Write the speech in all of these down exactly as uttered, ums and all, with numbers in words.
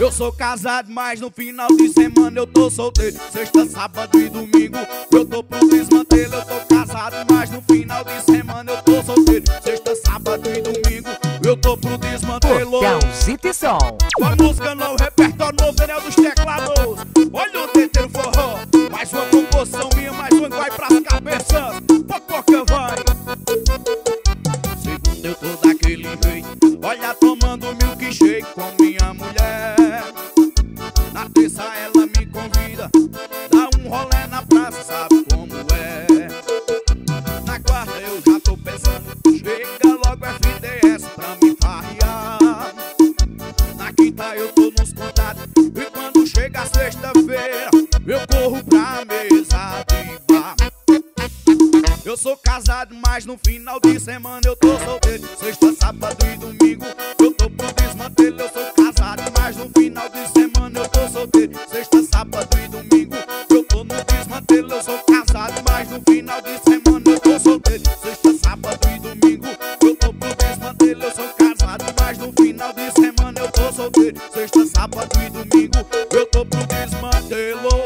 Eu sou casado, mas no final de semana eu tô solteiro. Sexta, sábado e domingo eu tô pro desmantelo. Eu tô casado, mas no final de semana eu tô solteiro. Sexta, sábado e domingo eu tô pro desmantelo. Portãozito e som. Com a música novo, repertório novo, Daniel dos Teclados. Olha o Teteiro Forró. Mais uma composição minha, mais uma que vai pras cabeças. Popoca vai. Segunda eu tô daquele jeito, olha tomando milkshake com minha mulher. Na terça ela me convida, dá um rolê na praça, sabe como é. Na quarta eu já tô pensando, chega logo F D S pra me farrear. Na quinta eu tô nos contatos, e quando chega a sexta-feira eu corro pra mesa de bar. Eu sou casado, mas no final de semana eu tô solteiro. Sexta, sábado e domingo eu tô pro desmantelo. Eu sou casado, mas no final de semana eu tô solteiro. Sexta, sábado e domingo eu tô no desmantelo. Eu sou casado, mas no final de semana eu tô solteiro. Sexta, sábado e domingo eu tô pro desmantelo. Eu sou casado, mas no final de semana eu tô solteiro. Sexta, sábado e domingo eu tô pro desmantelo.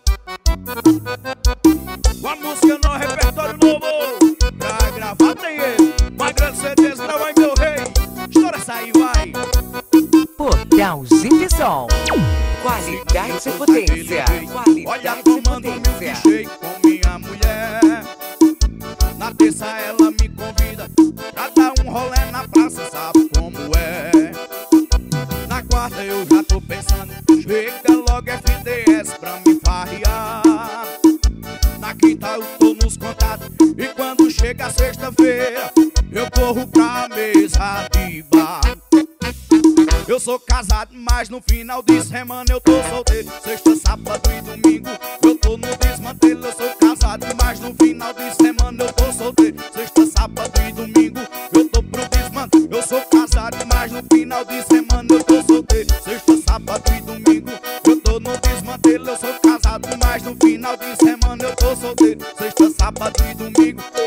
Com a música no repertório novo, pra gravar tem ele. Uma grande certeza, não vai meu rei. Estoura essa aí, vai. Portãozito e som. Qualidade e potência. Olha tomando um milkshake com minha mulher. Na terça ela me convida pra dar um rolê na praça, sabe como é. Na quarta eu já tô pensando, chega logo F D S pra me farrear. Na quinta eu tô nos contatos, e quando chega a sexta-feira eu corro pra mesa de bar. Eu sou casado, mas no final de semana eu tô solteiro. Sexta, sábado e domingo eu tô no desmantelo. Eu sou casado, mas no final de semana eu tô solteiro. Sexta, sábado e domingo eu tô pro desmantelo. Eu sou casado, mas no final de semana eu tô solteiro. Sexta, sábado e domingo eu tô no desmantelo. Eu sou casado, mas no final de semana eu tô solteiro. Sexta, sábado e domingo